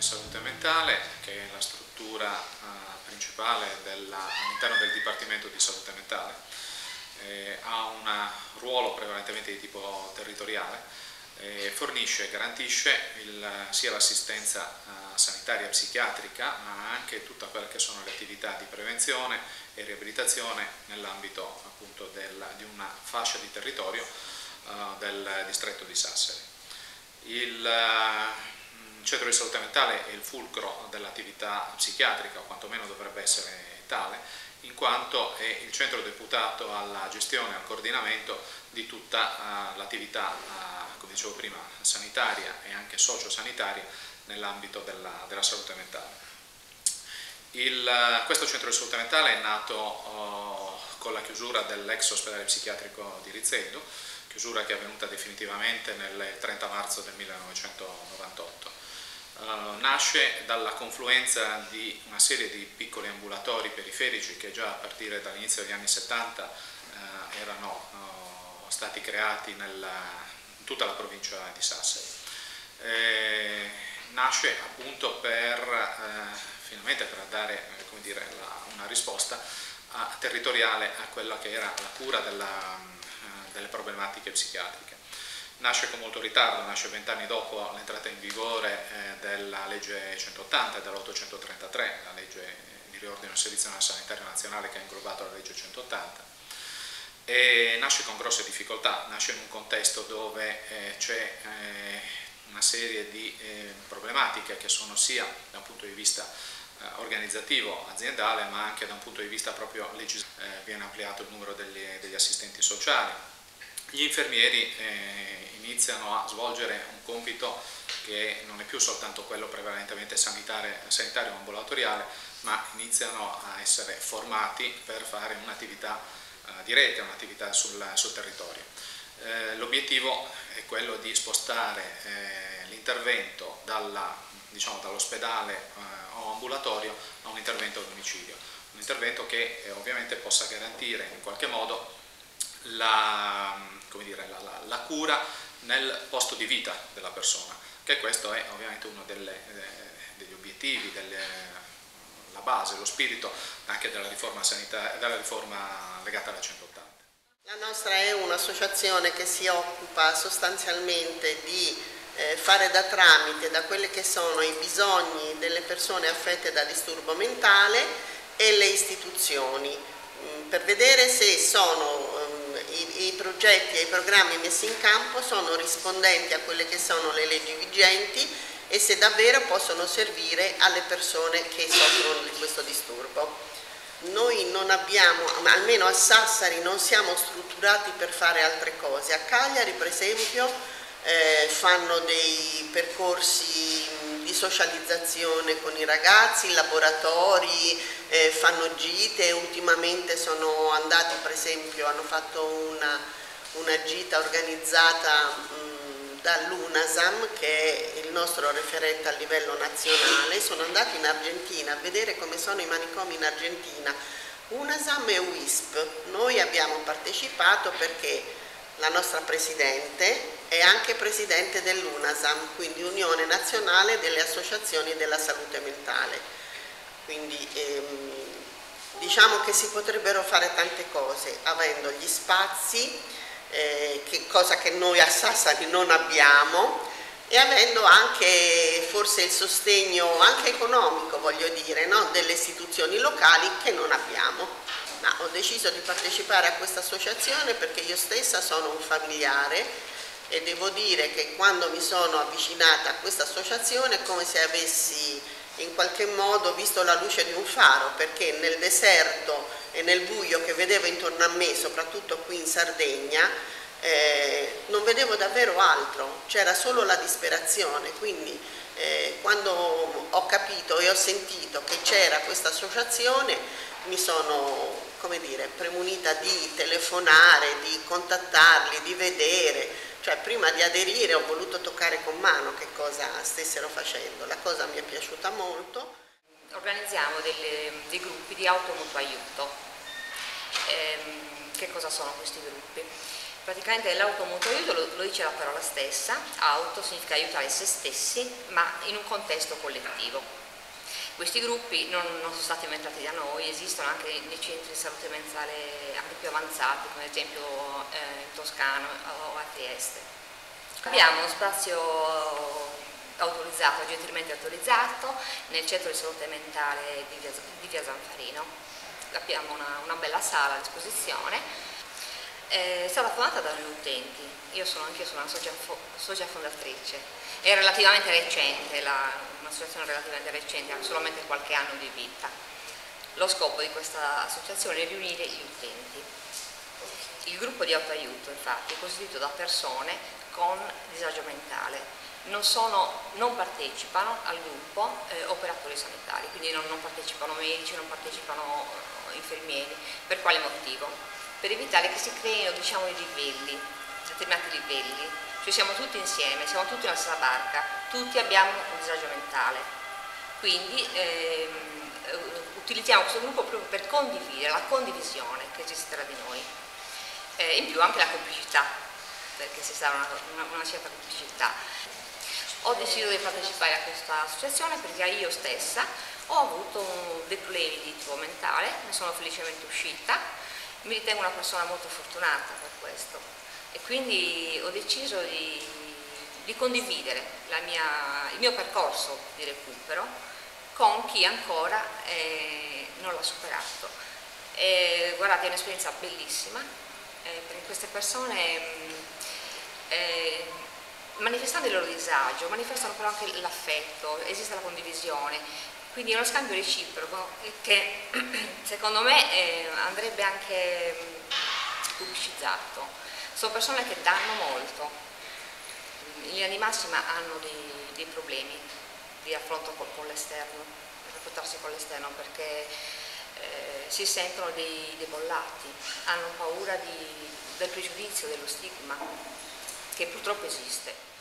salute mentale, che è la struttura principale all'interno del Dipartimento di Salute Mentale. Ha un ruolo prevalentemente di tipo territoriale, fornisce e garantisce sia l'assistenza sanitaria e psichiatrica, ma anche tutta quella che sono le attività di prevenzione e riabilitazione nell'ambito appunto di una fascia di territorio del distretto di Sassari. Il centro di salute mentale è il fulcro dell'attività psichiatrica, o quantomeno dovrebbe essere tale, in quanto è il centro deputato alla gestione e al coordinamento di tutta l'attività, come dicevo prima, sanitaria e anche sociosanitaria nell'ambito della salute mentale. Questo centro di salute mentale è nato con la chiusura dell'ex ospedale psichiatrico di Rizzedo, chiusura che è avvenuta definitivamente nel 30 marzo del 1998. Nasce dalla confluenza di una serie di piccoli ambulatori periferici che già a partire dall'inizio degli anni 70 erano stati creati in tutta la provincia di Sassari. Nasce appunto finalmente per dare, come dire, una risposta territoriale a quella che era la cura delle problematiche psichiatriche. Nasce con molto ritardo, nasce 20 anni dopo l'entrata in vigore della legge 180 e dell'833, la legge di riordino del Servizio Sanitario Nazionale che ha inglobato la legge 180, e nasce con grosse difficoltà, nasce in un contesto dove c'è una serie di problematiche che sono sia da un punto di vista organizzativo, aziendale, ma anche da un punto di vista proprio legislativo. Viene ampliato il numero degli assistenti sociali. Gli infermieri iniziano a svolgere un compito che non è più soltanto quello prevalentemente sanitario o ambulatoriale, ma iniziano a essere formati per fare un'attività di rete, un'attività sul territorio. L'obiettivo è quello di spostare l'intervento dall'ospedale o ambulatorio a un intervento a domicilio, un intervento che ovviamente possa garantire in qualche modo la cura nel posto di vita della persona, che questo è ovviamente uno degli obiettivi, la base, lo spirito anche della riforma legata alla 180. La nostra è un'associazione che si occupa sostanzialmente di fare da tramite da quelli che sono i bisogni delle persone affette da disturbo mentale e le istituzioni, per vedere se i progetti e i programmi messi in campo sono rispondenti a quelle che sono le leggi vigenti e se davvero possono servire alle persone che soffrono di questo disturbo. Noi non abbiamo, almeno a Sassari, non siamo strutturati per fare altre cose. A Cagliari, per esempio, fanno dei percorsi di socializzazione con i ragazzi, laboratori, fanno gite. Ultimamente sono andati, per esempio, hanno fatto una gita organizzata dall'UNASAM, che è il nostro referente a livello nazionale. Sono andati in Argentina a vedere come sono i manicomi in Argentina. UNASAM e UISP. Noi abbiamo partecipato perché la nostra presidente è anche presidente dell'UNASAM, quindi Unione Nazionale delle Associazioni della Salute Mentale. Quindi diciamo che si potrebbero fare tante cose avendo gli spazi, cosa che noi a Sassari non abbiamo, e avendo anche forse il sostegno anche economico, voglio dire, no? Delle istituzioni locali che non abbiamo. Ma ho deciso di partecipare a questa associazione perché io stessa sono un familiare e devo dire che quando mi sono avvicinata a questa associazione è come se avessi in qualche modo visto la luce di un faro, perché nel deserto e nel buio che vedevo intorno a me, soprattutto qui in Sardegna, non vedevo davvero altro, c'era solo la disperazione. Quindi quando ho capito e ho sentito che c'era questa associazione mi sono, come dire, premunita di telefonare, di contattarli, di vedere, cioè prima di aderire ho voluto toccare con mano che cosa stessero facendo. La cosa mi è piaciuta molto. Organizziamo dei gruppi di automutuo aiuto. Che cosa sono questi gruppi? Praticamente l'automutuo aiuto lo dice la parola stessa, auto significa aiutare se stessi, ma in un contesto collettivo. Questi gruppi non sono stati inventati da noi, esistono anche nei centri di salute mentale anche più avanzati, come ad esempio in Toscana o a Trieste. Abbiamo uno spazio autorizzato, gentilmente autorizzato, nel centro di salute mentale di via Zanfarino. Abbiamo una bella sala a disposizione. È stata fondata da noi utenti, io sono una socia fondatrice, è relativamente recente, un'associazione relativamente recente, ha solamente qualche anno di vita. Lo scopo di questa associazione è riunire gli utenti. Il gruppo di autoaiuto infatti è costituito da persone con disagio mentale, non partecipano al gruppo operatori sanitari, quindi non partecipano medici, non partecipano infermieri. Per quale motivo? Per evitare che si creino, diciamo, i livelli, determinati livelli, cioè siamo tutti insieme, siamo tutti nella stessa barca, tutti abbiamo un disagio mentale, quindi utilizziamo questo gruppo proprio per condividere, la condivisione che esiste tra di noi, in più anche la complicità, perché c'è stata una certa complicità. Ho deciso di partecipare a questa associazione perché io stessa ho avuto dei problemi di tipo mentale, ne sono felicemente uscita. Mi ritengo una persona molto fortunata per questo e quindi ho deciso di condividere il mio percorso di recupero con chi ancora non l'ha superato. Guardate, è un'esperienza bellissima perché queste persone manifestando il loro disagio, manifestano però anche l'affetto, esiste la condivisione. Quindi è uno scambio reciproco che secondo me andrebbe anche pubblicizzato. Sono persone che danno molto, in linea di massima hanno dei problemi di affronto con l'esterno, di rapportarsi con l'esterno perché si sentono dei bollati, hanno paura del pregiudizio, dello stigma che purtroppo esiste.